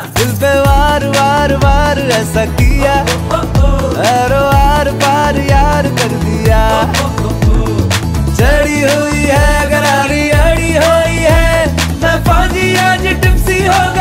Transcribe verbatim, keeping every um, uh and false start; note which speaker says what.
Speaker 1: दिल पे वार वार वार ऐसा किया, अरे वार पार यार कर दिया। चढ़ी हुई है गरारी, अड़ी हुई है मैं फौजी आज टिप्सी हो गया।